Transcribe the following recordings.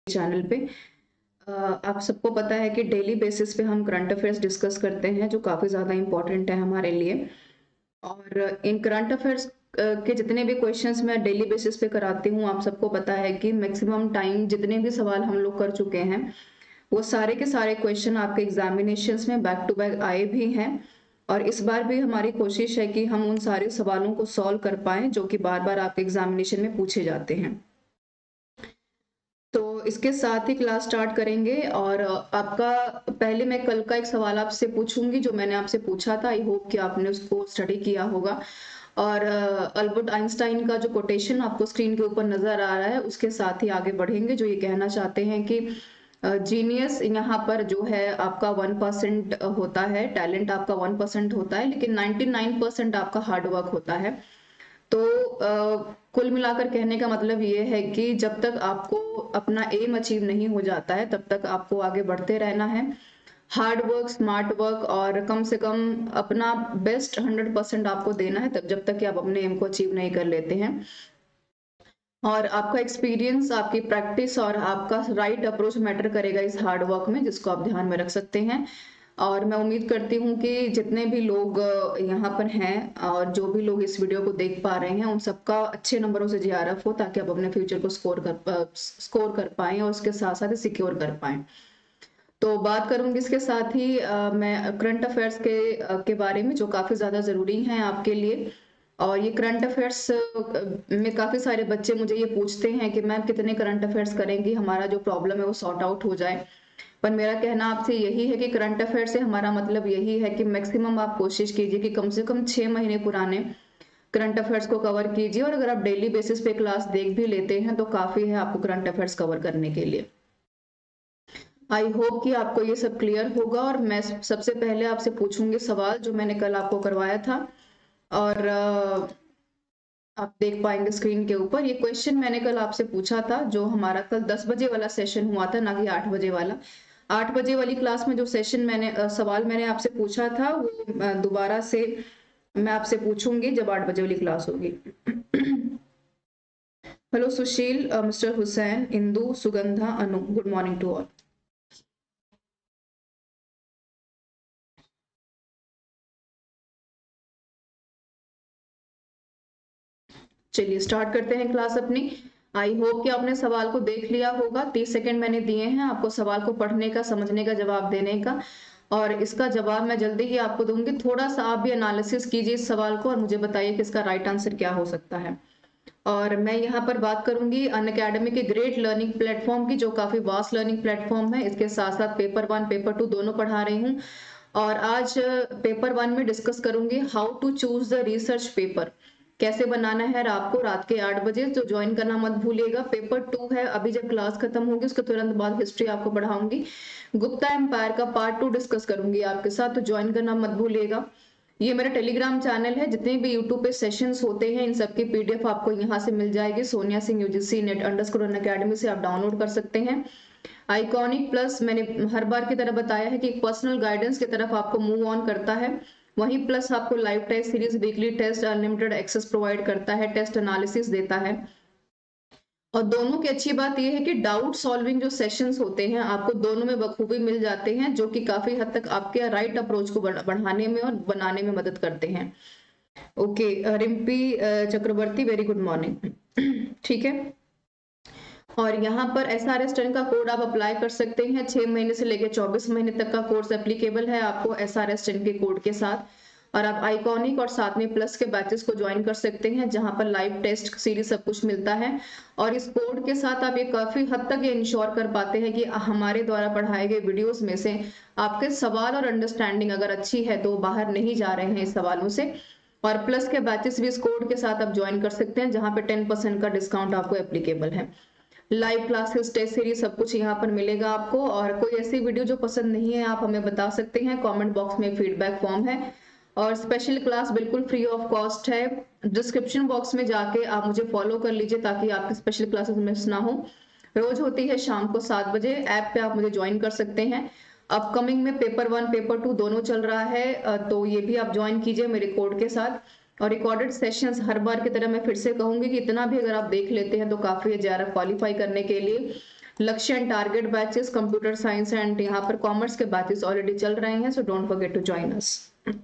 Channel पे। आप सबको पता है कि डेली बेसिस पे हम करंट अफेयर्स डिस्कस करते हैं जो काफ़ी ज़्यादा इम्पोर्टेंट है हमारे लिए। और इन करंट अफेयर्स के जितने भी क्वेश्चंस मैं डेली बेसिस पे कराती हूँ, आप सबको पता है कि मैक्सिमम टाइम जितने भी सवाल हम लोग कर चुके हैं वो सारे के सारे क्वेश्चन आपके एग्जामिनेशंस में बैक टू बैक आए भी हैं। और इस बार भी हमारी कोशिश है कि हम उन सारे सवालों को सॉल्व कर पाएं जो कि बार बार आपके एग्जामिनेशन में पूछे जाते हैं। तो इसके साथ ही क्लास स्टार्ट करेंगे। और आपका पहले मैं कल का एक सवाल आपसे पूछूंगी जो मैंने आपसे पूछा था। आई होप कि आपने उसको स्टडी किया होगा। और अल्बर्ट आइंस्टाइन का जो कोटेशन आपको स्क्रीन के ऊपर नजर आ रहा है उसके साथ ही आगे बढ़ेंगे, जो ये कहना चाहते हैं कि जीनियस यहाँ पर जो है आपका 1% होता है, टैलेंट आपका 1% होता है, लेकिन 99% आपका हार्डवर्क होता है। तो कुल मिलाकर कहने का मतलब ये है कि जब तक आपको अपना एम अचीव नहीं हो जाता है तब तक आपको आगे बढ़ते रहना है। हार्ड वर्क, स्मार्ट वर्क और कम से कम अपना बेस्ट 100% आपको देना है तब जब तक कि आप अपने एम को अचीव नहीं कर लेते हैं। और आपका एक्सपीरियंस, आपकी प्रैक्टिस और आपका राइट अप्रोच मैटर करेगा इस हार्ड वर्क में, जिसको आप ध्यान में रख सकते हैं। और मैं उम्मीद करती हूँ कि जितने भी लोग यहाँ पर हैं और जो भी लोग इस वीडियो को देख पा रहे हैं उन सबका अच्छे नंबरों से जीआरएफ हो, ताकि आप अपने फ्यूचर को स्कोर कर पाएं और उसके साथ साथ सिक्योर कर पाएं। तो बात करूंगी इसके साथ ही मैं करंट अफेयर्स के बारे में, जो काफी ज्यादा जरूरी हैं आपके लिए। और ये करंट अफेयर्स में काफी सारे बच्चे मुझे ये पूछते हैं कि मैम कितने करंट अफेयर्स करेंगी, हमारा जो प्रॉब्लम है वो सॉर्ट आउट हो जाए। पर मेरा कहना आपसे यही है कि करंट अफेयर से हमारा मतलब यही है कि मैक्सिमम आप कोशिश कीजिए कि कम से कम 6 महीने पुराने करंट अफेयर्स को कवर कीजिए। और अगर आप डेली बेसिस पे क्लास देख भी लेते हैं तो काफी है आपको करंट अफेयर्स कवर करने के लिए। आई होप कि आपको ये सब क्लियर होगा। और मैं सबसे पहले आपसे पूछूंगी सवाल जो मैंने कल आपको करवाया था। और आप देख पाएंगे स्क्रीन के ऊपर ये क्वेश्चन मैंने कल आपसे पूछा था, जो हमारा कल 10 बजे वाला सेशन हुआ था, ना कि 8 बजे वाला। 8 बजे वाली क्लास में जो सेशन मैंने सवाल मैंने आपसे पूछा था वो दोबारा से मैं आपसे पूछूंगी जब 8 बजे वाली क्लास होगी। Hello Sushil, mister Hussain, Indu, Sugandha, Anu, good morning to all. चलिए स्टार्ट करते हैं क्लास अपनी। आई होप कि आपने सवाल को देख लिया होगा। 30 सेकंड मैंने दिए हैं आपको सवाल को पढ़ने का, समझने का, जवाब देने का। और इसका जवाब मैं जल्दी ही आपको दूंगी। थोड़ा सा आप भी एनालिसिस कीजिए इस सवाल को और मुझे बताइए कि इसका राइट आंसर क्या हो सकता है। और मैं यहाँ पर बात करूंगी अनअकैडमी के ग्रेट लर्निंग प्लेटफॉर्म की, जो काफी वास्ट लर्निंग प्लेटफॉर्म है। इसके साथ साथ पेपर 1 पेपर 2 दोनों पढ़ा रही हूँ। और आज पेपर 1 में डिस्कस करूंगी how to choose the research paper, कैसे बनाना है आपको रात के 8 बजे, तो ज्वाइन करना मत भूलिएगा। पेपर 2 है, अभी जब क्लास खत्म होगी उसके तुरंत बाद हिस्ट्री आपको पढ़ाऊंगी। गुप्ता एम्पायर का पार्ट 2 डिस्कस करूंगी आपके साथ, तो ज्वाइन करना मत भूलिएगा। ये मेरा टेलीग्राम चैनल है, जितने भी यूट्यूब पे सेशंस होते हैं इन सबकी पीडीएफ आपको यहाँ से मिल जाएगी। Sonia Singh UGC NET underscore academy से आप डाउनलोड कर सकते हैं। आइकॉनिक प्लस मैंने हर बार की तरह बताया है कि एक पर्सनल गाइडेंस की तरफ आपको मूव ऑन करता है। वहीं प्लस आपको live test series, weekly test, unlimited access provide करता है, टेस्ट एनालिसिस देता है। और दोनों की अच्छी बात यह है कि डाउट सॉल्विंग जो सेशंस होते हैं आपको दोनों में बखूबी मिल जाते हैं, जो कि काफी हद तक आपके राइट अप्रोच को बढ़ाने में और बनाने में मदद करते हैं। Okay Rimpi Chakraborty, very good morning. ठीक है। और यहाँ पर SRS 10 का कोड आप अप्लाई कर सकते हैं। 6 महीने से लेकर 24 महीने तक का कोर्स एप्लीकेबल है आपको SRS 10 के कोड के साथ। और आप आइकॉनिक और साथ में प्लस के बैचेस को ज्वाइन कर सकते हैं, जहां पर लाइव टेस्ट सीरीज सब कुछ मिलता है। और इस कोड के साथ आप ये काफी हद तक ये इंश्योर कर पाते हैं कि हमारे द्वारा पढ़ाए गए वीडियोस में से आपके सवाल और अंडरस्टैंडिंग अगर अच्छी है तो बाहर नहीं जा रहे हैं इस सवालों से। और प्लस के बैचेस भी इस कोड के साथ आप ज्वाइन कर सकते हैं, जहां पे 10% का डिस्काउंट आपको एप्लीकेबल है। लाइव क्लासेस, टेस्ट सीरीज सब कुछ यहाँ पर मिलेगा आपको। और कोई ऐसी वीडियो जो पसंद नहीं है आप हमें बता सकते हैं, कमेंट बॉक्स में फीडबैक फॉर्म है। और स्पेशल क्लास बिल्कुल फ्री ऑफ कॉस्ट है। डिस्क्रिप्शन बॉक्स में जाके आप मुझे फॉलो कर लीजिए ताकि आपकी स्पेशल क्लासेस मिस ना हो। रोज होती है शाम को 7 बजे, ऐप पे आप मुझे ज्वाइन कर सकते हैं। अपकमिंग में पेपर 1 पेपर 2 दोनों चल रहा है, तो ये भी आप ज्वाइन कीजिए मेरे कोड के साथ। और रिकॉर्डेड सेशंस हर बार की तरह मैं फिर से कहूंगी कि इतना भी अगर आप देख लेते हैं तो काफी है JRF क्वालिफाई करने के लिए। Lakshya and target batches, computer science and यहाँ पर कॉमर्स के बैचेस ऑलरेडी चल रहे हैं, so don't forget to join us.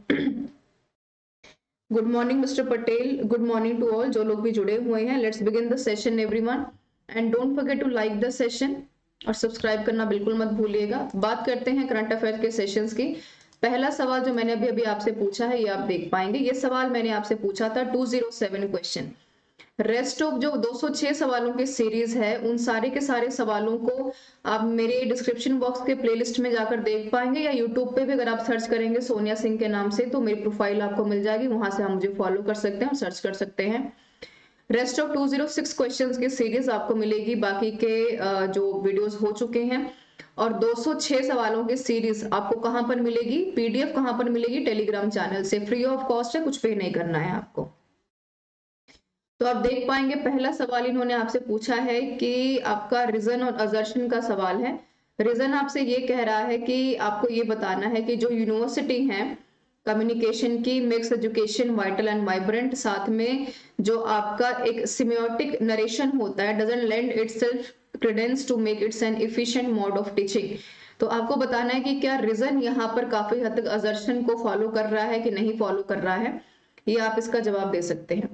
Good morning mister Patel, good morning to all जो लोग भी जुड़े हुए हैं। Let's begin the session everyone and don't forget to like the session और सब्सक्राइब करना बिल्कुल मत भूलिएगा। बात करते हैं करंट अफेयर के सेशंस की। पहला सवाल जो मैंने अभी आपसे पूछा है ये आप देख पाएंगे। ये सवाल मैंने आपसे पूछा था 207 क्वेश्चन। रेस्ट ऑफ जो 206 सवालों की सीरीज है उन सारे के सारे सवालों को आप मेरे डिस्क्रिप्शन बॉक्स के प्लेलिस्ट में जाकर देख पाएंगे, या यूट्यूब पे भी अगर आप सर्च करेंगे सोनिया सिंह के नाम से तो मेरी प्रोफाइल आपको मिल जाएगी, वहां से आप मुझे फॉलो कर सकते हैं और सर्च कर सकते हैं। रेस्ट ऑफ 206 क्वेश्चंस की सीरीज आपको मिलेगी, बाकी के जो वीडियोस हो चुके हैं। और 206 सवालों की सीरीज आपको कहां पर मिलेगी, पीडीएफ कहां पर मिलेगी, टेलीग्राम चैनल से, फ्री ऑफ कॉस्ट है, कुछ पे नहीं करना है आपको। तो आप देख पाएंगे पहला सवाल इन्होंने आपसे पूछा है कि आपका रीजन और असर्शन का सवाल है। रीजन आपसे ये कह रहा है कि आपको ये बताना है कि जो यूनिवर्सिटी है कम्युनिकेशन की, mix education, vital and vibrant, साथ में जो आपका एक सिमियोटिक नरेशन होता है, doesn't lend itself credence to make its an efficient mode of teaching. तो आपको बताना है कि क्या रीजन यहाँ पर काफी हद तक असर्शन को फॉलो कर रहा है कि नहीं फॉलो कर रहा है, ये आप इसका जवाब दे सकते हैं।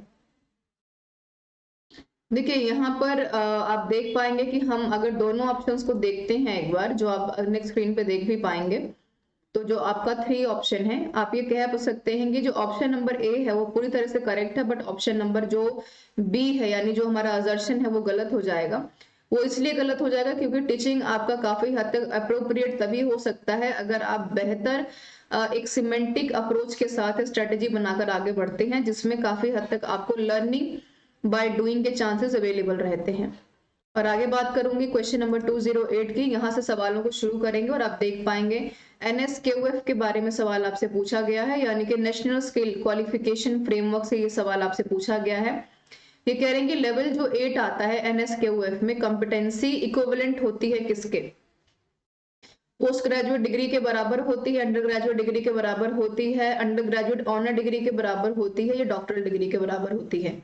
देखिए यहाँ पर आप देख पाएंगे कि हम अगर दोनों ऑप्शंस को देखते हैं एक बार, जो आप नेक्स्ट स्क्रीन पे देख भी पाएंगे, तो जो आपका 3 ऑप्शन है, आप ये कह सकते हैं कि जो ऑप्शन नंबर ए है वो पूरी तरह से करेक्ट है, बट ऑप्शन नंबर जो बी है यानी जो हमारा असर्शन है वो गलत हो जाएगा। वो इसलिए गलत हो जाएगा क्योंकि टीचिंग आपका काफी हद तक अप्रोप्रिएट तभी हो सकता है अगर आप बेहतर एक सिमेंटिक अप्रोच के साथ स्ट्रेटेजी बनाकर आगे बढ़ते हैं, जिसमें काफी हद तक आपको लर्निंग बाय डूइंग के चांसेस अवेलेबल रहते हैं। और आगे बात करूंगी क्वेश्चन नंबर 208 की, यहाँ से सवालों को शुरू करेंगे और आप देख पाएंगे NSQF के बारे में सवाल आपसे पूछा गया है, यानी कि नेशनल स्किल क्वालिफिकेशन फ्रेमवर्क से ये सवाल आपसे पूछा गया है। ये कह रहे हैं कि लेवल जो 8 आता है NSQF में कॉम्पिटेंसी इक्विवेलेंट होती है किसके, पोस्ट ग्रेजुएट डिग्री के बराबर होती है, अंडर ग्रेजुएट डिग्री के बराबर होती है, अंडर ग्रेजुएट ऑनर डिग्री के बराबर होती है, या डॉक्टरल डिग्री के बराबर होती है।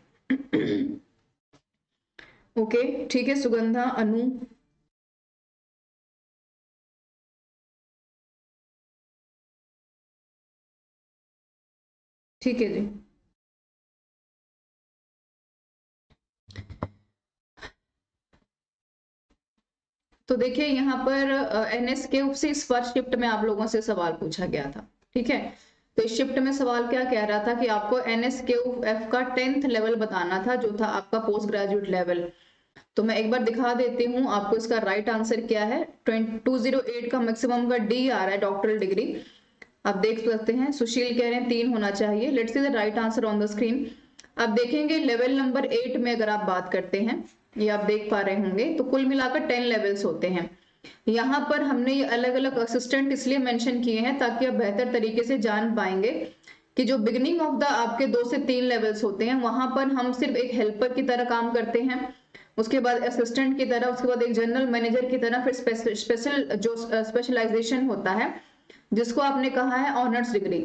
ओके ठीक है, सुगंधा, अनु, ठीक है जी। तो देखिए यहाँ पर NSQF से इस फर्स्ट शिफ्ट में आप लोगों से सवाल पूछा गया था, ठीक है। तो इस शिफ्ट में सवाल क्या कह रहा था कि आपको NSQF का 10th लेवल बताना था, जो था आपका पोस्ट ग्रेजुएट लेवल। तो मैं एक बार दिखा देती हूँ आपको इसका राइट आंसर क्या है। 208 का मैक्सिमम का डी आ रहा है, डॉक्टरल डिग्री, आप देख सकते हैं। सुशील कह रहे हैं 3 होना चाहिए। Let's see the right answer on the screen. आप देखेंगे लेवल नंबर 8 में अगर आप बात करते हैं, ये आप देख पा रहे होंगे, तो कुल मिलाकर 10 लेवल्स होते हैं। यहाँ पर हमने ये अलग अलग असिस्टेंट इसलिए मेंशन किए हैं ताकि आप बेहतर तरीके से जान पाएंगे कि जो बिगिनिंग ऑफ द आपके 2 से 3 लेवल्स होते हैं वहां पर हम सिर्फ एक हेल्पर की तरह काम करते हैं, उसके बाद असिस्टेंट की तरह, उसके बाद एक जनरल मैनेजर की तरह, फिर स्पेशल जो स्पेशलाइजेशन होता है जिसको आपने कहा है ऑनर्स डिग्री।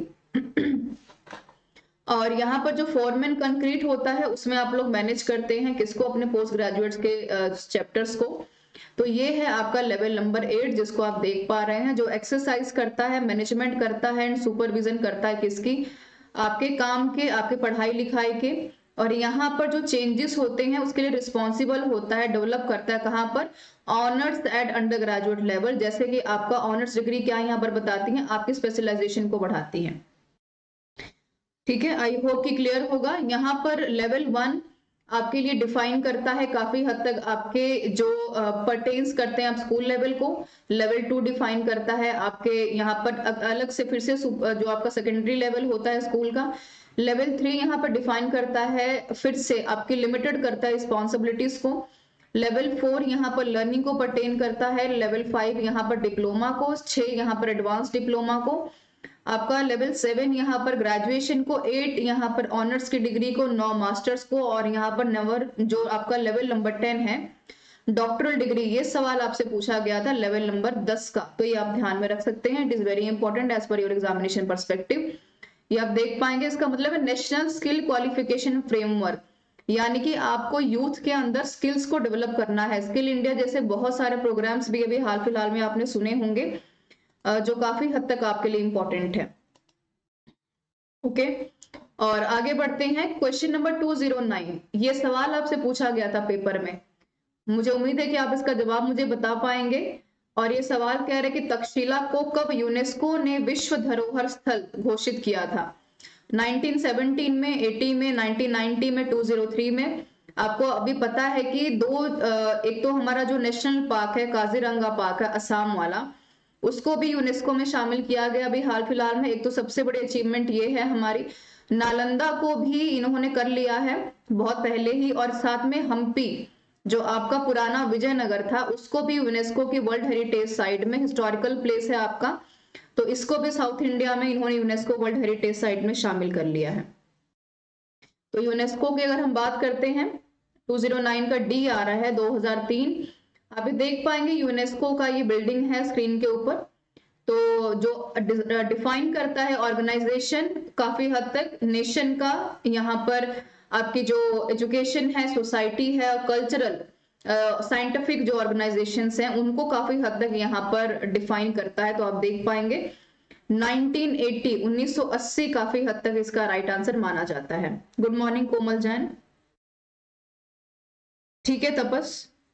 और यहाँ पर जो फॉरमैन कंक्रीट होता है उसमें आप लोग मैनेज करते हैं किसको, अपने पोस्ट ग्रेजुएट्स के चैप्टर्स को। तो ये है आपका लेवल नंबर 8 जिसको आप देख पा रहे हैं, जो एक्सरसाइज करता है, मैनेजमेंट करता है एंड सुपरविजन करता है किसकी, आपके काम के, आपके पढ़ाई लिखाई के। और यहाँ पर जो चेंजेस होते हैं उसके लिए रिस्पॉन्सिबल होता है, डेवलप करता है कहाँ पर, honours at undergraduate level. जैसे कि आपका ऑनर्स डिग्री क्या यहाँ पर बताती है, आपकी स्पेशलाइजेशन को बढ़ाती है, ठीक है। आई होप कि क्लियर होगा। यहाँ पर लेवल 1 आपके लिए डिफाइन करता है काफी हद तक आपके जो परटेन्स करते हैं आप स्कूल लेवल को। लेवल 2 डिफाइन करता है आपके यहाँ पर अलग से फिर से जो आपका सेकेंडरी लेवल होता है स्कूल का। लेवल 3 यहाँ पर डिफाइन करता है फिर से आपकी लिमिटेड करता है रिस्पॉन्सिबिलिटीज को। लेवल 4 यहाँ पर लर्निंग को परटेन करता है। लेवल 5 यहाँ पर डिप्लोमा को, 6 यहाँ पर एडवांस डिप्लोमा को, आपका लेवल 7 यहाँ पर ग्रेजुएशन को, 8 यहाँ पर ऑनर्स की डिग्री को, 9 मास्टर्स को, और यहाँ पर नंबर जो आपका लेवल नंबर 10 है डॉक्टरल डिग्री। ये सवाल आपसे पूछा गया था लेवल नंबर 10 का, तो ये आप ध्यान में रख सकते हैं। It is very important as per your examination perspective. ये आप देख पाएंगे, इसका मतलब है नेशनल स्किल क्वालिफिकेशन फ्रेमवर्क। यानी कि आपको यूथ के अंदर स्किल्स को डेवलप करना है। स्किल इंडिया जैसे बहुत सारे प्रोग्राम्स भी अभी हाल फिलहाल में आपने सुने होंगे, जो काफी हद तक आपके लिए इंपॉर्टेंट है। ओके, और आगे बढ़ते हैं। क्वेश्चन नंबर 209, ये सवाल आपसे पूछा गया था पेपर में, मुझे उम्मीद है कि आप इसका जवाब मुझे बता पाएंगे। और ये सवाल कह रहे कि तक्षशिला को कब यूनेस्को ने विश्व धरोहर स्थल घोषित किया था? 1917 में, 80 में, 1990 में, 203 में? आपको अभी पता है कि एक तो हमारा जो नेशनल पार्क है काजीरंगा पार्क है असम वाला, उसको भी यूनेस्को में शामिल किया गया अभी हाल फिलहाल में। एक तो सबसे बड़ी अचीवमेंट ये है हमारी। नालंदा को भी इन्होंने कर लिया है बहुत पहले ही, और साथ में हम्पी जो आपका पुराना विजयनगर था उसको भी यूनेस्को की वर्ल्ड हेरिटेज साइट में, हिस्टोरिकल प्लेस है आपका, तो इसको भी साउथ इंडिया में इन्होंने यूनेस्को वर्ल्ड हेरिटेज साइट में शामिल कर लिया है। तो यूनेस्को की अगर हम बात करते हैं, 209 का डी आ रहा है 2003। अभी देख पाएंगे यूनेस्को का ये बिल्डिंग है स्क्रीन के ऊपर। तो जो डिफाइन करता है ऑर्गेनाइजेशन काफी हद तक नेशन का, यहाँ पर आपकी जो एजुकेशन है, सोसाइटी है, कल्चरल, साइंटिफिक जो ऑर्गेनाइजेशंस हैं उनको काफी हद तक यहाँ पर डिफाइन करता है। तो आप देख पाएंगे 1980 1980 काफी हद तक इसका राइट आंसर माना जाता है। Good morning Komal Jain. ठीक है Tapas.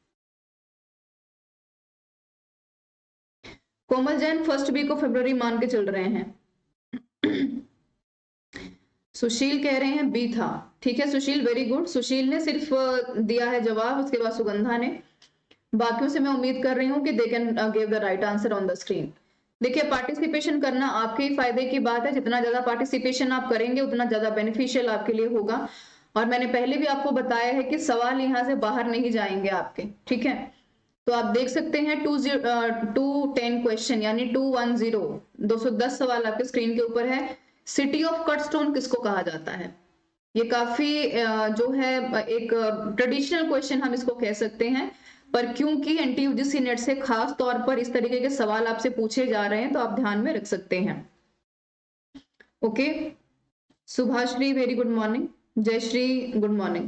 Komal Jain first week of February मान के चल रहे हैं। सुशील कह रहे हैं बी था। ठीक है सुशील, वेरी गुड। सुशील ने सिर्फ दिया है जवाब, उसके बाद सुगंधा ने। बाकियों से मैं उम्मीद कर रही हूँ कि they can give the right answer on the screen. देखिए पार्टिसिपेशन करना आपके ही फायदे की बात है, जितना ज्यादा पार्टिसिपेशन आप करेंगे उतना ज्यादा बेनिफिशियल आपके लिए होगा। और मैंने पहले भी आपको बताया है कि सवाल यहाँ से बाहर नहीं जाएंगे आपके, ठीक है। तो आप देख सकते हैं 210 क्वेश्चन यानी 210 210 सवाल आपके स्क्रीन के ऊपर है। सिटी ऑफ कटस्टोन किसको कहा जाता है? ये काफी जो है एक ट्रेडिशनल क्वेश्चन हम इसको कह सकते हैं, पर क्योंकि एनटीयूजीसी नेट से खास तौर पर इस तरीके के सवाल आपसे पूछे जा रहे हैं तो आप ध्यान में रख सकते हैं। Okay, Subhashree very good morning. Jayashree good morning.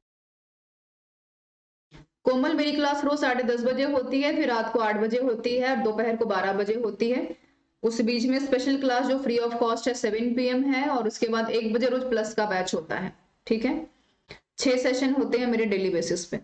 Komal मेरी क्लास रोज 10:30 बजे होती है, फिर रात को 8 बजे होती है और दोपहर को 12 बजे होती है। उस बीच में स्पेशल क्लास जो फ्री ऑफ कॉस्ट है 7 PM है, और उसके बाद 1 बजे रोज प्लस का बैच होता है। ठीक है, 6 सेशन होते हैं मेरे डेली बेसिस पे।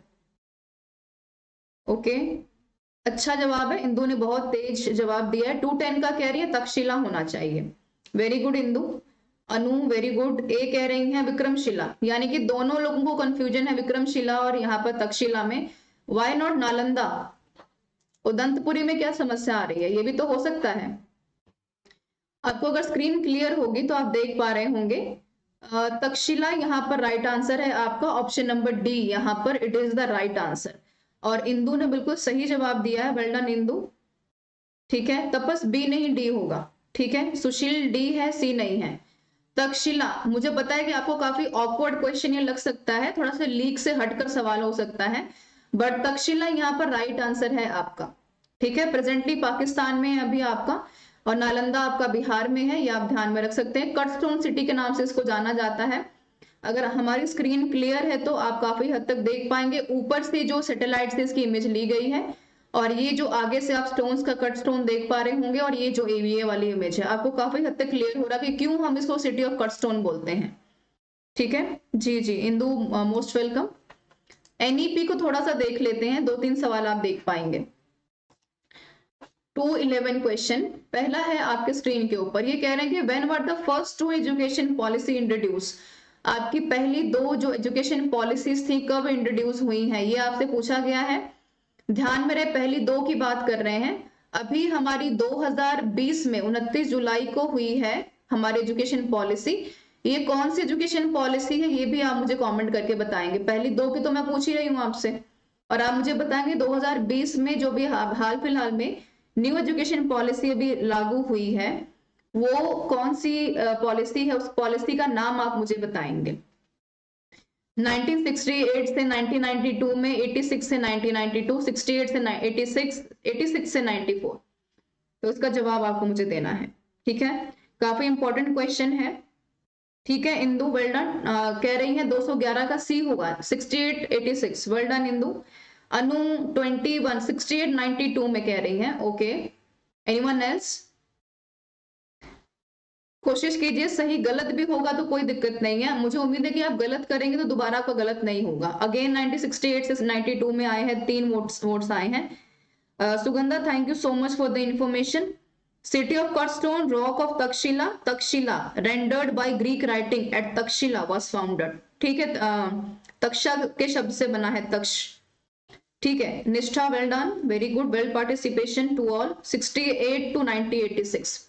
ओके, अच्छा जवाब है, इंदु ने बहुत तेज जवाब दिया है। 210 का कह रही है तक्षशिला होना चाहिए। Very good Indu. Anu very good. A कह रही है विक्रमशिला, यानी कि दोनों लोगों को कंफ्यूजन है विक्रमशिला और यहाँ पर तक्षशिला में। Why not Nalanda? उदंतपुरी में क्या समस्या आ रही है? ये भी तो हो सकता है। आपको अगर स्क्रीन क्लियर होगी तो आप देख पा रहे होंगे तक्षशिला यहाँ पर राइट आंसर है आपका, ऑप्शन नंबर डी यहाँ पर it is the right answer. और इंदु ने बिल्कुल सही जवाब दिया है, वेल डन इंदु। ठीक है, तपस बी नहीं डी होगा। ठीक है, सुशील डी है, सी नहीं है। तक्षशिला, मुझे पता है कि आपको काफी ऑकवर्ड क्वेश्चन ये लग सकता है, थोड़ा सा लीक से हटकर सवाल हो सकता है, बट तक्षशिला यहाँ पर राइट आंसर है आपका। ठीक है, प्रेजेंटली पाकिस्तान में है अभी आपका, और नालंदा आपका बिहार में है, ये आप ध्यान में रख सकते हैं। कटस्टोन सिटी के नाम से इसको जाना जाता है। अगर हमारी स्क्रीन क्लियर है तो आप काफी हद तक देख पाएंगे, ऊपर से जो सैटेलाइट से इसकी इमेज ली गई है, और ये जो आगे से आप स्टोन्स का कट स्टोन देख पा रहे होंगे, और ये जो एवीए वाली इमेज है, आपको काफी हद तक क्लियर हो रहा है कि क्यों हम इसको सिटी ऑफ कट स्टोन बोलते हैं। ठीक है जी जी इंदु, मोस्ट वेलकम। एनईपी को थोड़ा सा देख लेते हैं, 2-3 सवाल आप देख पाएंगे। 211 क्वेश्चन, पहला है आपके स्क्रीन के ऊपर, ये कह रहे हैं कि when were the first 2 education policy introduce? आपकी पहली 2 जो एजुकेशन पॉलिसीज थी कब इंट्रोड्यूस हुई हैं, ये आपसे पूछा गया है। ध्यान में रहे, पहली 2 की बात कर रहे हैं। अभी हमारी 2020 में 29 जुलाई को हुई है हमारी एजुकेशन पॉलिसी। ये कौन सी एजुकेशन पॉलिसी है ये भी आप मुझे कमेंट करके बताएंगे। पहली 2 की तो मैं पूछ ही रही हूँ आपसे, और आप मुझे बताएंगे 2020 में जो भी हाल फिलहाल में न्यू एजुकेशन पॉलिसी अभी लागू हुई है वो कौन सी पॉलिसी है, उस पॉलिसी का नाम आप मुझे बताएंगे। 1968 से 1992 में, 86 से 1992, 68 से 86 से 94। तो इसका जवाब आपको मुझे देना है। ठीक है, काफी इंपॉर्टेंट क्वेश्चन है। ठीक है इंदु, वेल डन। कह रही है 211 का सी होगा, 6886, वेल डन इंदु। अनु 21, 6892 में कह रही है। Okay, anyone else? कोशिश कीजिए, सही गलत भी होगा तो कोई दिक्कत नहीं है, मुझे उम्मीद है कि आप गलत करेंगे तो दोबारा आपका गलत नहीं होगा। अगेन 1968 से 92 में आए हैं, 3 वोट्स आए हैं। Sugandha, thank you so much for the information. City of cut stone, rock of Takshashila, Takshashila rendered by Greek writing at Takshashila was founded. ठीक है, तक्षा के शब्द से बना है तक्ष। ठीक है, Nishtha, well done, very good, well participation to all. 68 to 1986।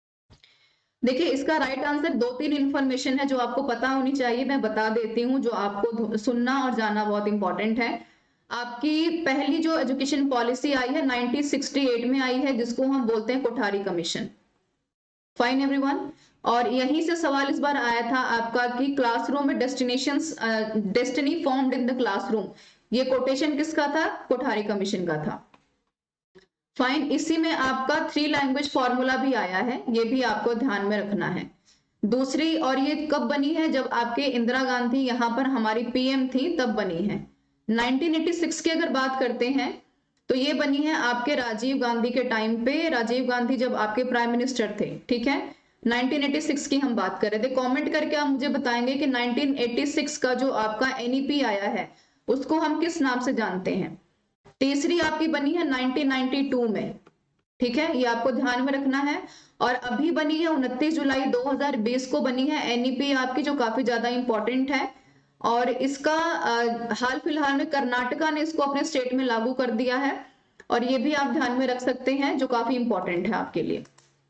देखिए इसका राइट आंसर 2-3 इंफॉर्मेशन है जो आपको पता होनी चाहिए, मैं बता देती हूँ, जो आपको सुनना और जानना बहुत इंपॉर्टेंट है। आपकी पहली जो एजुकेशन पॉलिसी आई है 1968 में आई है, जिसको हम बोलते हैं कोठारी कमीशन। Fine everyone. और यहीं से सवाल इस बार आया था आपका कि क्लासरूम में destiny formed in the classroom, ये कोटेशन किसका था? कोठारी कमीशन का था। फाइन, इसी में आपका 3 लैंग्वेज फॉर्मूला भी आया है, ये भी आपको ध्यान में रखना है। दूसरी, और ये कब बनी है? जब आपके इंदिरा गांधी यहाँ पर हमारी पीएम थी तब बनी है। 1986 की अगर बात करते हैं तो ये बनी है आपके राजीव गांधी के टाइम पे, राजीव गांधी जब आपके प्राइम मिनिस्टर थे। ठीक है, 1986 की हम बात कर रहे थे। कमेंट करके आप मुझे बताएंगे कि 1986 का जो आपका एनईपी आया है उसको हम किस नाम से जानते हैं। तीसरी आपकी बनी है 1992 में। ठीक है, ये आपको ध्यान में रखना है। और अभी बनी है 29 जुलाई 2020 को बनी है एनईपी आपकी, जो काफी ज्यादा इंपॉर्टेंट है। और इसका हाल फिलहाल में कर्नाटका ने इसको अपने स्टेट में लागू कर दिया है, और ये भी आप ध्यान में रख सकते हैं, जो काफी इंपॉर्टेंट है आपके लिए।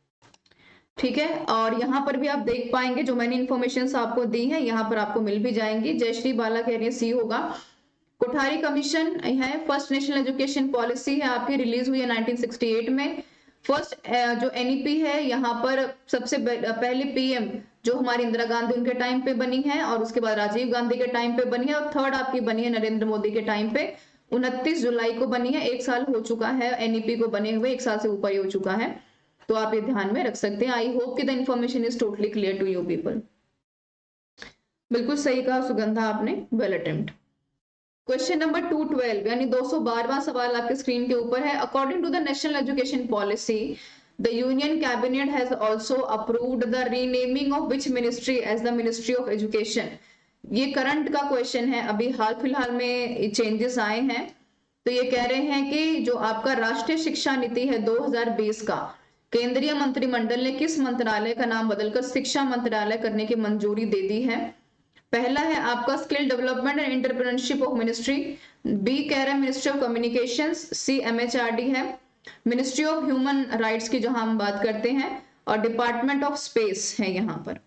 ठीक है, और यहाँ पर भी आप देख पाएंगे जो मैंने इन्फॉर्मेशन आपको दी है, यहाँ पर आपको मिल भी जाएंगी। जयश्री बाला कह रही है सी होगा। कोठारी कमीशन है, फर्स्ट नेशनल एजुकेशन पॉलिसी है आपकी, रिलीज हुई है 1968 में। फर्स्ट जो एनईपी है यहाँ पर सबसे पहले पीएम जो हमारी इंदिरा गांधी उनके टाइम पे बनी है, और उसके बाद राजीव गांधी के टाइम पे बनी है, और थर्ड आपकी बनी है नरेंद्र मोदी के टाइम पे 29 जुलाई को बनी है। 1 साल हो चुका है एनईपी को बने हुए, 1 साल से ऊपर ही हो चुका है, तो आप ये ध्यान में रख सकते हैं। आई होप कि the information is totally clear to you people. बिल्कुल सही कहा सुगंधा आपने, वेल अटेम्प्ट। क्वेश्चन नंबर 212 यानी 212वां सवाल आपके स्क्रीन के ऊपर है। According to the national education policy, the union cabinet has also approved the renaming of which ministry as the ministry of education. ये करंट का क्वेश्चन है, अभी हाल फिलहाल में चेंजेस आए हैं। तो ये कह रहे हैं कि जो आपका राष्ट्रीय शिक्षा नीति है 2020 का, केंद्रीय मंत्रिमंडल ने किस मंत्रालय का नाम बदलकर शिक्षा मंत्रालय करने की मंजूरी दे दी है। पहला है आपका skill development and entrepreneurship of ministry, B कह रहा है ministry of communications, C MHRD है, मिनिस्ट्री ऑफ ह्यूमन राइट्स की जहां हम बात करते हैं, और डिपार्टमेंट ऑफ स्पेस है यहाँ पर।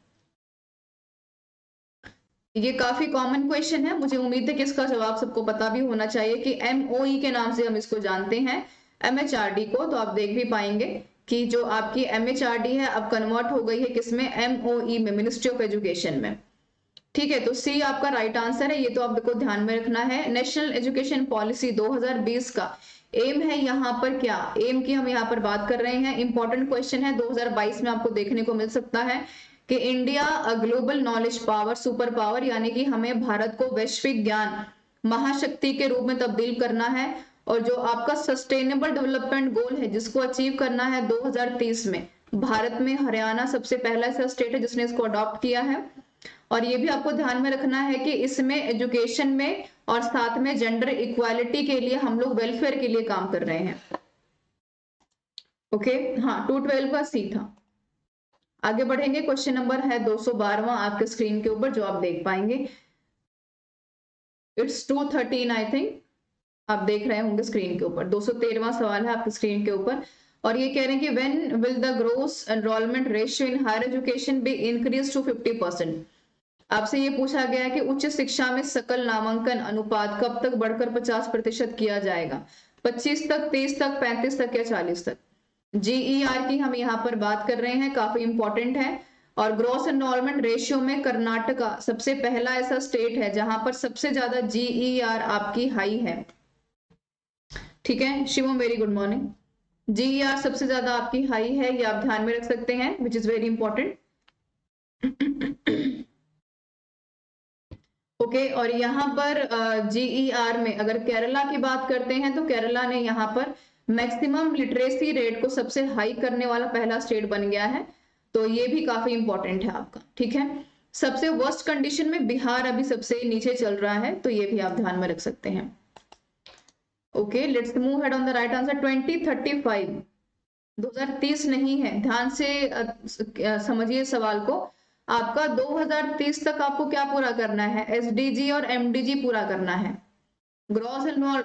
ये काफी कॉमन क्वेश्चन है, मुझे उम्मीद है कि इसका जवाब सबको पता भी होना चाहिए कि एमओई के नाम से हम इसको जानते हैं, एमएचआरडी को। तो आप देख भी पाएंगे कि जो आपकी एमएचआरडी है अब कन्वर्ट हो गई है किसमें, एमओई में, मिनिस्ट्री ऑफ एजुकेशन में। ठीक है, तो सी आपका राइट आंसर है, ये तो आपको ध्यान में रखना है। नेशनल एजुकेशन पॉलिसी 2020 का एम है यहाँ पर क्या, एम की हम यहाँ पर बात कर रहे हैं। इंपॉर्टेंट क्वेश्चन है, 2022 में आपको देखने को मिल सकता है कि India global knowledge power, super power, यानी कि हमें भारत को वैश्विक ज्ञान महाशक्ति के रूप में तब्दील करना है। और जो आपका सस्टेनेबल डेवलपमेंट गोल है जिसको अचीव करना है 2030 में, भारत में हरियाणा सबसे पहला ऐसा स्टेट है जिसने इसको अडॉप्ट किया है। और ये भी आपको ध्यान में रखना है कि इसमें एजुकेशन में और साथ में जेंडर इक्वालिटी के लिए हम लोग वेलफेयर के लिए काम कर रहे हैं। ओके, हाँ 212 का सी था। आगे बढ़ेंगे, क्वेश्चन नंबर है 212वां आपके स्क्रीन के ऊपर, जो आप देख पाएंगे। इट्स 213 आई थिंक, आप देख रहे होंगे स्क्रीन के ऊपर। 213वां सवाल है आपके स्क्रीन के ऊपर, और ये कह रहे हैं कि when will the gross enrolment ratio in higher education be increase to 50%। आपसे ये पूछा गया है कि उच्च शिक्षा में सकल नामांकन अनुपात कब तक बढ़कर 50% किया जाएगा, 25 तक, 30 तक, 35 तक या 40 तक। जीईआर की हम यहाँ पर बात कर रहे हैं, काफी इंपॉर्टेंट है। और ग्रॉस एनरोलमेंट रेशियो में कर्नाटका सबसे पहला ऐसा स्टेट है जहां पर सबसे ज्यादा जीईआर आपकी हाई है। ठीक है Shivam, very good morning. GER सबसे ज्यादा आपकी हाई है, ये आप ध्यान में रख सकते हैं, which is very important. Okay और यहाँ पर GER में अगर केरला की बात करते हैं तो केरला ने यहाँ पर मैक्सिमम लिटरेसी रेट को सबसे हाई करने वाला पहला स्टेट बन गया है, तो ये भी काफी इंपॉर्टेंट है आपका। ठीक है, सबसे वर्स्ट कंडीशन में बिहार अभी सबसे नीचे चल रहा है, तो ये भी आप ध्यान में रख सकते हैं। Okay let's move head on the right answer 2035, 2030 नहीं है, ध्यान से समझिए सवाल को। आपका 2030 तक आपको क्या पूरा करना है, SDG और MDG पूरा करना है। ग्रॉस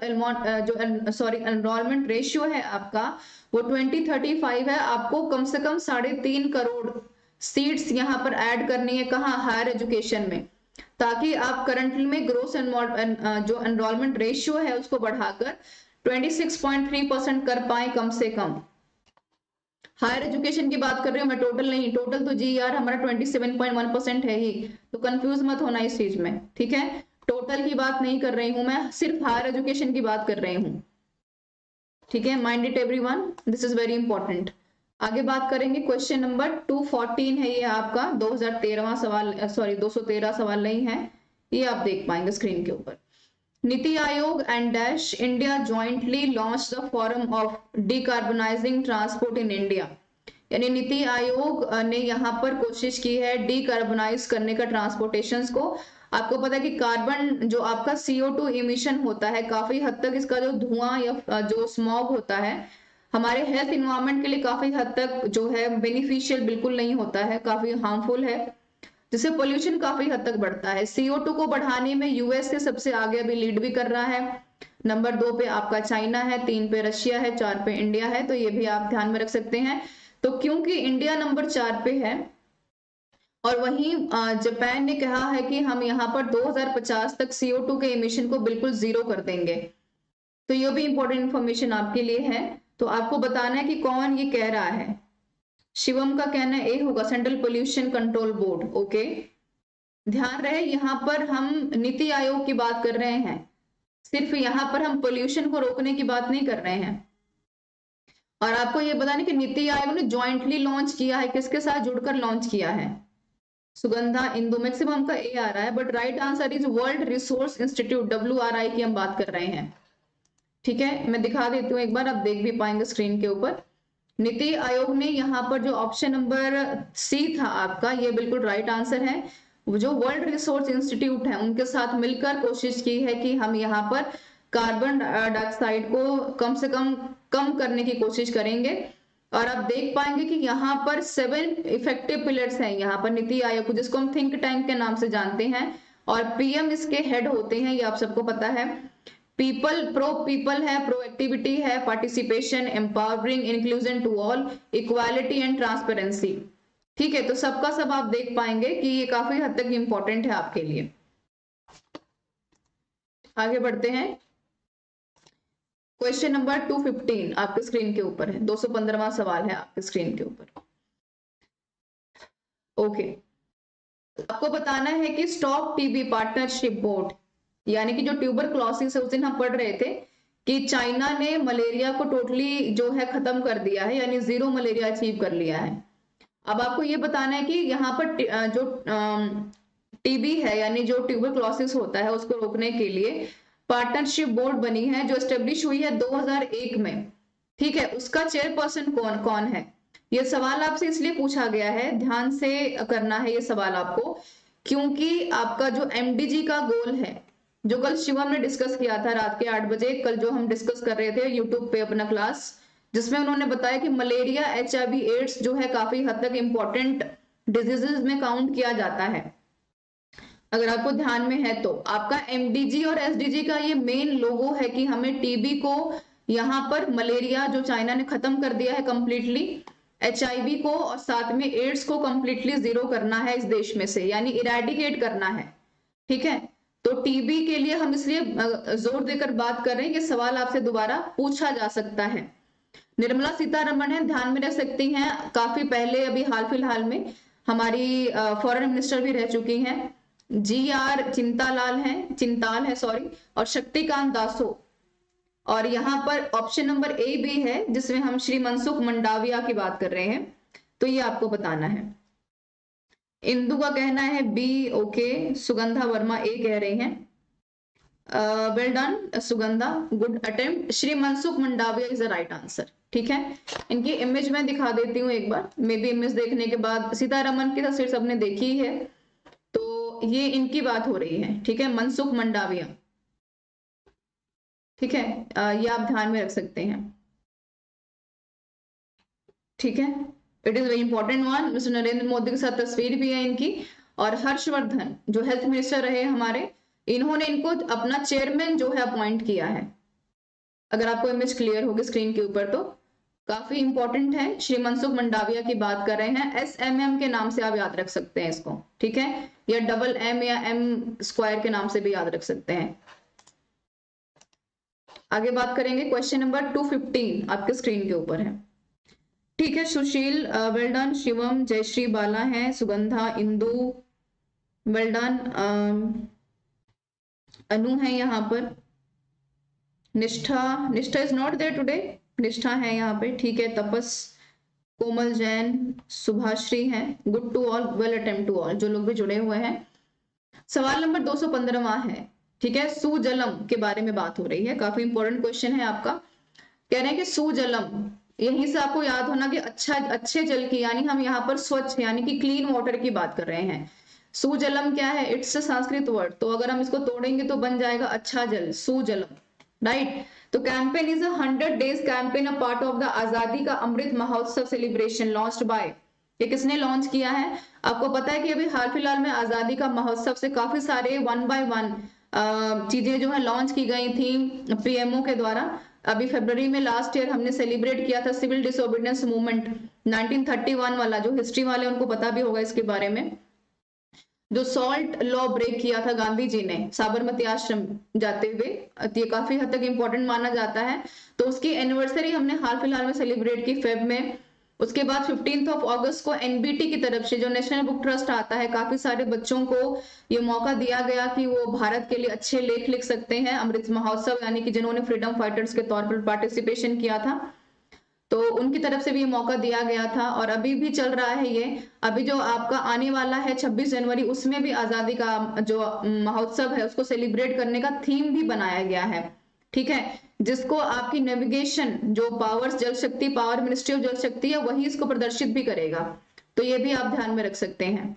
एनरोलमेंट रेशियो है आपका वो 2035 है। आपको कम से कम 3.5 करोड़ सीट्स यहाँ पर ऐड करनी है, कहाँ, हायर एजुकेशन में, ताकि आप करंटली में ग्रोस जो एनरोलमेंट रेशियो है उसको बढ़ाकर 26.3% कर पाए कम से कम। हायर एजुकेशन की बात कर रही हूँ मैं, टोटल नहीं, टोटल तो GER हमारा 27.1% है ही, तो कंफ्यूज मत होना इस चीज में। ठीक है, टोटल की बात नहीं कर रही हूं मैं, सिर्फ हायर एजुकेशन की बात कर रही हूँ। ठीक है, mind it everyone, this is very important. आगे बात करेंगे, क्वेश्चन नंबर 214 है ये आपका, 2013वां सवाल, सॉरी 213 सवाल नहीं है, ये आप देख पाएंगे स्क्रीन के ऊपर। NITI Aayog and dash India jointly launch the forum of decarbonising transport in India, यानी नीति आयोग ने यहाँ पर कोशिश की है डिकार्बोनाइज करने का ट्रांसपोर्टेशन को। आपको पता है कि कार्बन जो आपका CO2 इमिशन होता है, काफी हद तक इसका जो धुआं या जो स्मॉग होता है हमारे हेल्थ इन्वायरमेंट के लिए काफी हद तक जो है बेनिफिशियल बिल्कुल नहीं होता है, काफी हार्मफुल है, जिससे पोल्यूशन काफी हद तक बढ़ता है। CO2 को बढ़ाने में USA सबसे आगे अभी लीड भी कर रहा है। नंबर 2 पे आपका चाइना है, 3 पे रशिया है, 4 पे इंडिया है, तो ये भी आप ध्यान में रख सकते हैं। तो क्योंकि इंडिया नंबर 4 पे है और वहीं जापान ने कहा है कि हम यहाँ पर 2050 तक CO2 के इमिशन को बिल्कुल जीरो कर देंगे, तो ये भी इंपॉर्टेंट इंफॉर्मेशन आपके लिए है। तो आपको बताना है कि कौन ये कह रहा है। शिवम का कहना ए होगा, central pollution control board. Okay, ध्यान रहे यहाँ पर हम नीति आयोग की बात कर रहे हैं, सिर्फ यहाँ पर हम पोल्यूशन को रोकने की बात नहीं कर रहे हैं। और आपको ये बताना कि नीति आयोग ने ज्वाइंटली लॉन्च किया है, किसके साथ जुड़कर लॉन्च किया है। सुगंधा इंदु, मैक्सिमम का ए आ रहा है, but right answer is world resource institute, WRI की हम बात कर रहे हैं। ठीक है, मैं दिखा देती हूँ एक बार, आप देख भी पाएंगे स्क्रीन के ऊपर। नीति आयोग ने यहाँ पर जो ऑप्शन नंबर C था आपका, ये बिल्कुल राइट आंसर है। जो वर्ल्ड रिसोर्स इंस्टीट्यूट है उनके साथ मिलकर कोशिश की है कि हम यहाँ पर कार्बन डाइऑक्साइड को कम से कम करने की कोशिश करेंगे। और आप देख पाएंगे कि यहाँ पर 7 इफेक्टिव पिलर्स हैं यहाँ पर नीति आयोग को, जिसको हम थिंक टैंक के नाम से जानते हैं, और PM इसके हेड होते हैं, ये आप सबको पता है। पीपल है, प्रोएक्टिविटी है, participation, empowering, inclusion to all, equality and transparency. ठीक है, तो सबका सब आप देख पाएंगे कि ये काफी हद तक इंपॉर्टेंट है आपके लिए। आगे बढ़ते हैं, क्वेश्चन नंबर 215 आपके स्क्रीन के ऊपर है, 215वां सवाल है आपके स्क्रीन के ऊपर। ओके, आपको बताना है कि स्टॉप TB पार्टनरशिप बोर्ड, यानी कि जो ट्यूबरक्लोसिस है, उस दिन हम पढ़ रहे थे कि चाइना ने मलेरिया को टोटली जो है खत्म कर दिया है, यानी 0 मलेरिया अचीव कर लिया है। अब आपको ये बताना है कि यहाँ पर जो TB है, यानी जो ट्यूबरक्लोसिस होता है, उसको रोकने के लिए पार्टनरशिप बोर्ड बनी है, जो एस्टेब्लिश हुई है 2001 में। ठीक है, उसका चेयरपर्सन कौन कौन है, ये सवाल आपसे इसलिए पूछा गया है, ध्यान से करना है ये सवाल आपको, क्योंकि आपका जो MDG का गोल है, जो कल शिवम ने डिस्कस किया था रात के 8 बजे, कल जो हम डिस्कस कर रहे थे यूट्यूब पे अपना क्लास, जिसमें उन्होंने बताया कि मलेरिया, HIV, एड्स जो है काफी हद तक इंपॉर्टेंट डिजीजेज में काउंट किया जाता है। अगर आपको ध्यान में है तो आपका MDG और SDG का ये मेन लोगो है कि हमें TB को यहाँ पर, मलेरिया जो चाइना ने खत्म कर दिया है कंप्लीटली, HIV को और साथ में एड्स को कंप्लीटली जीरो करना है इस देश में से, यानी इरेडिकेट करना है। ठीक है, तो TB के लिए हम इसलिए जोर देकर बात कर रहे हैं, ये सवाल आपसे दोबारा पूछा जा सकता है। निर्मला सीतारमण है, ध्यान में रख सकती हैं, काफी पहले अभी हाल फिलहाल में हमारी फॉरेन मिनिस्टर भी रह चुकी हैं। GR चिंताल है सॉरी, और शक्तिकांत दासो। और यहाँ पर ऑप्शन नंबर A भी है, जिसमें हम श्री मनसुख मंडाविया की बात कर रहे हैं, तो ये आपको बताना है। इंदु का कहना है B. Okay, Sugandha Verma A कह रही हैं। Well done Sugandha, good attempt. Shri Mansukh Mandaviya is the right answer. ठीक है, इनकी इमेज मैं दिखा देती हूँ एक बार। मे बी इमेज देखने के बाद, सीतारमन की तस्वीर सबने देखी है, तो ये इनकी बात हो रही है। ठीक है, मनसुख मंडाविया। ठीक है, ये आप ध्यान में रख सकते हैं। ठीक है, it is very important one. Mister Narendra Modi के साथ तस्वीर भी है इनकी। और हर्षवर्धन जो हेल्थ मिनिस्टर रहे हमारे, इन्होंने इनको अपना चेयरमैन जो है अपॉइंट किया है। अगर आपको इमेज क्लियर होगी स्क्रीन के ऊपर तो काफी इंपॉर्टेंट है। श्री मनसुख मंडाविया की बात कर रहे हैं। SMM के नाम से आप याद रख सकते हैं इसको। ठीक है, या डबल M या M स्क्वायर के नाम से भी याद रख सकते हैं। आगे बात करेंगे, क्वेश्चन नंबर 215 आपके स्क्रीन के ऊपर है। ठीक है, सुशील वेल डन। शिवम, जयश्री बाला है, सुगंधा, इंदु वेल डन, अनु है यहाँ पर, निष्ठा, निष्ठा इज नॉट देयर टुडे, निष्ठा है यहाँ पे। ठीक है, तपस, कोमल जैन, सुभाश्री है। Good to all, well attempt to all जो लोग भी जुड़े हुए हैं। सवाल नंबर 215वां है। ठीक है, सुजलम के बारे में बात हो रही है। काफी इंपॉर्टेंट क्वेश्चन है आपका। कह रहे हैं कि सुजलम, यहीं से आपको याद होना कि अच्छे जल की, यानी हम यहाँ पर स्वच्छ यानी कि क्लीन वाटर की बात कर रहे हैं। सुजलम क्या है? इट्स अ संस्कृत वर्ड, तो अगर हम इसको तोड़ेंगे तो बन जाएगा अच्छा जल, सुजलम। राइट, तो campaign is 100 days campaign, a part of the आजादी का Amrit Mahotsav celebration launched by, ये किसने लॉन्च किया है? आपको पता है कि अभी हाल फिलहाल में आजादी का महोत्सव से काफी सारे 1 बाय 1 चीजें जो है लॉन्च की गई थी PMO के द्वारा। अभी फरवरी में लास्ट ईयर हमने सेलिब्रेट किया था सिविल डिसोबीडियंस मूवमेंट 1931 वाला, जो हिस्ट्री वाले उनको पता भी होगा इसके बारे में, जो सॉल्ट लॉ ब्रेक किया था गांधी जी ने साबरमती आश्रम जाते हुए। ये काफी हद तक इंपॉर्टेंट माना जाता है, तो उसकी एनिवर्सरी हमने हाल फिलहाल में सेलिब्रेट की फेब में। उसके बाद 15 अगस्त को NBT की तरफ से, जो नेशनल बुक ट्रस्ट आता है, काफी सारे बच्चों को ये मौका दिया गया कि वो भारत के लिए अच्छे लेख लिख सकते हैं। अमृत महोत्सव यानी कि जिन्होंने फ्रीडम फाइटर्स के तौर पर पार्टिसिपेशन किया था, तो उनकी तरफ से भी ये मौका दिया गया था, और अभी भी चल रहा है ये। अभी जो आपका आने वाला है 26 जनवरी, उसमें भी आजादी का जो महोत्सव है उसको सेलिब्रेट करने का थीम भी बनाया गया है। ठीक है, जिसको आपकी नेविगेशन जो पावर्स, जल शक्ति पावर, मिनिस्ट्री ऑफ जल शक्ति है, वही इसको प्रदर्शित भी करेगा, तो ये भी आप ध्यान में रख सकते हैं।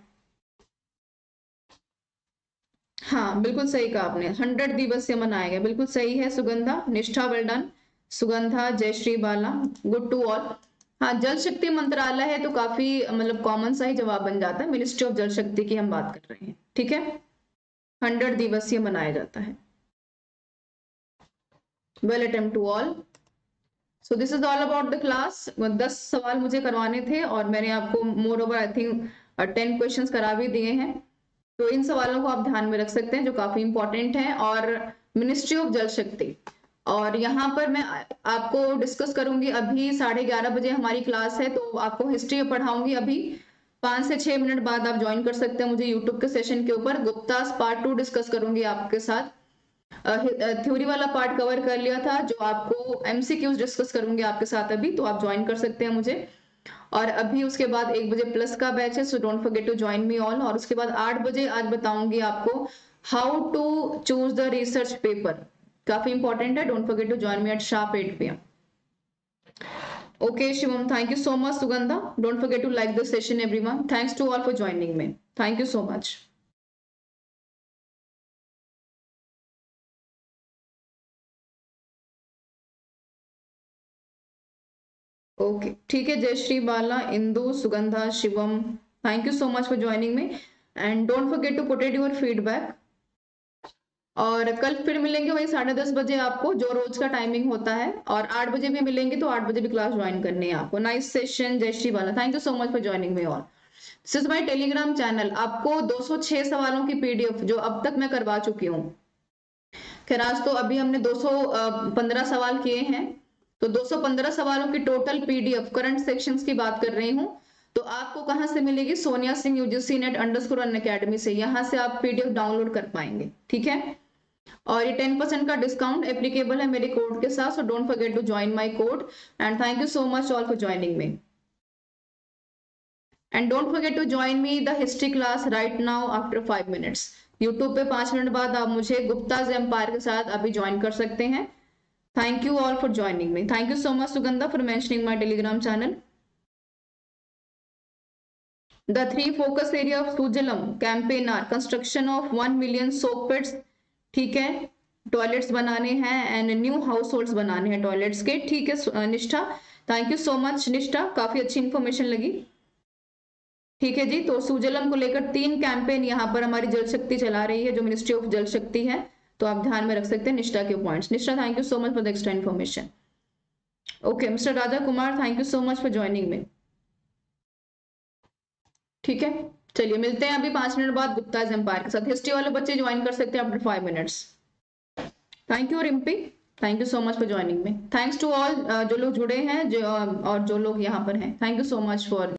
हाँ, बिल्कुल सही कहा आपने, 100 दिवसीय मनाया गया, बिल्कुल सही है Sugandha. Nishtha well done, Sugandha, Jayshree Bala, good to all. हाँ, जल शक्ति मंत्रालय है तो काफी मतलब कॉमन सा ही जवाब बन जाता है, मिनिस्ट्री ऑफ जल शक्ति की हम बात कर रहे हैं। ठीक है, 100 दिवसीय मनाया जाता है। Well attempt to all. So this is all about the class. 10 सवाल मुझे करवाने थे और मैंने आपको moreover I think 10 question करा भी दिए हैं, तो इन सवालों को आप ध्यान में रख सकते हैं जो काफी इंपॉर्टेंट है। और मिनिस्ट्री ऑफ जल शक्ति, और यहाँ पर मैं आपको डिस्कस करूंगी, अभी 11:30 बजे हमारी क्लास है, तो आपको हिस्ट्री पढ़ाऊंगी अभी। 5 से 6 मिनट बाद आप ज्वाइन कर सकते हैं मुझे यूट्यूब के सेशन के ऊपर। गुप्तास पार्ट 2 डिस्कस करूंगी आपके साथ। थ्योरी वाला पार्ट कवर कर लिया था, जो आपको MCQs डिस्कस करूंगी आपके साथ अभी, तो आप ज्वाइन कर सकते हैं मुझे। और अभी उसके बाद 1 बजे प्लस का बैच है, so don't forget to join me all. और उसके बाद 8 बजे आज बताऊंगी आपको how to choose the research paper, काफी इंपॉर्टेंट है। Don't forget to join me at sharp 8 PM। Okay, Shivam, thank you so much, Sugandha. Don't forget to like the session, everyone. Thanks to all for joining me. Thank you so much. Okay, ठीक है, Jayshree Bala, Indu, Sugandha, Shivam, thank you so much for joining me, and don't forget to put it your feedback. और कल फिर मिलेंगे वही 10:30 बजे आपको, जो रोज का टाइमिंग होता है, और 8 बजे भी मिलेंगे, तो 8 बजे भी क्लास ज्वाइन करनी है आपको। Nice session, Jayshree Bala, thank you so much for joining me all. This is my Telegram channel. आपको 206 सवालों की PDF जो अब तक मैं करवा चुकी हूँ। खैर, आज तो अभी हमने 215 सवाल किए हैं, तो 215 सवालों की टोटल PDF करंट सेक्शंस की बात कर रही हूँ। तो आपको कहाँ से मिलेगी? सोनिया सिंह UGC.net_अनअकैडमी से, यहाँ से आप PDF डाउनलोड कर पाएंगे। ठीक है, और ये 10% का डिस्काउंट एप्लीकेबल है मेरे कोड के साथ, so don't forget to join my code, and thank you so much all for joining me. And don't forget to join me the history class right now after 5 minutes. YouTube पे 5 minute बाद आप मुझे Gupta's empire के साथ अभी join कर सकते हैं। Thank you all for joining me. Thank you so much Sugandha for mentioning my Telegram channel. The three focus area of Sujalam campaign are construction of 1 million soak pits, ठीक है, टॉयलेट्स बनाने हैं एंड न्यू हाउस होल्ड्स बनाने हैं toilets के, ठीक है निष्ठा, थैंक यू सो मच निष्ठा, काफी अच्छी इंफॉर्मेशन लगी। ठीक है जी, तो सुजलम को लेकर 3 कैंपेन यहाँ पर हमारी जल शक्ति चला रही है, जो मिनिस्ट्री ऑफ जल शक्ति है, तो आप ध्यान में रख सकते हैं निष्ठा के points. Nishtha thank you so much for the extra information. Okay mister Raja Kumar, thank you so much for joining me. ठीक है, चलिए मिलते हैं अभी 5 मिनट बाद गुप्ताज एम्पायर के साथ। हिस्ट्री वाले बच्चे ज्वाइन कर सकते हैं after 5 minutes. Thank you Rimpy, thank you so much for joining me. Thanks to all जो लोग जुड़े हैं, जो और जो लोग यहाँ पर हैं, thank you so much for